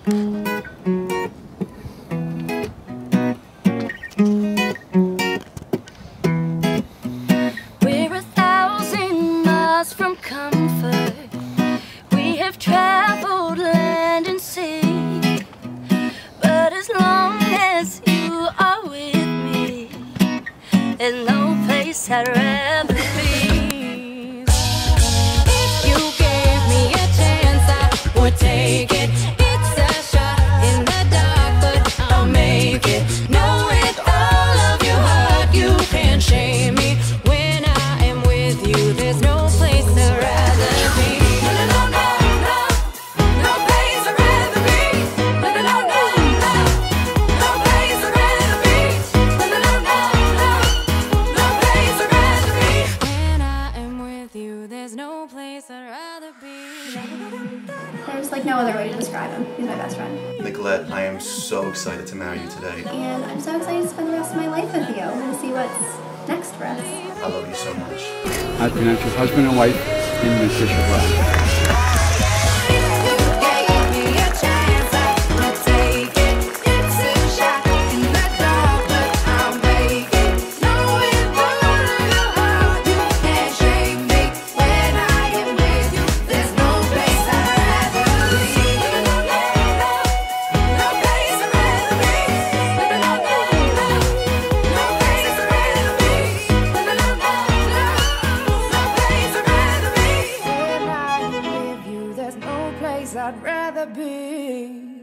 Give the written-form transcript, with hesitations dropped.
We're 1,000 miles from comfort. We have traveled land and sea, but as long as you are with me, there's no place I'd rather be. If you gave me a chance, I would take it. It's a shot in the dark, but I'll make it. Know with all of your heart you can't shame me. When I am with you, there's no place I'd rather be. No, no, no, no place I'd rather be. No, no, no, no, no place I'd rather be. No, no, no, no place I'd rather be. When I am with you, there's no place I'd rather be. There's like no other way to describe him. He's my best friend. Nicolette, I am so excited to marry you today. And I'm so excited to spend the rest of my life with you and see what's next for us. I love you so much. I pronounce you husband and wife in the official blood. I'd rather be.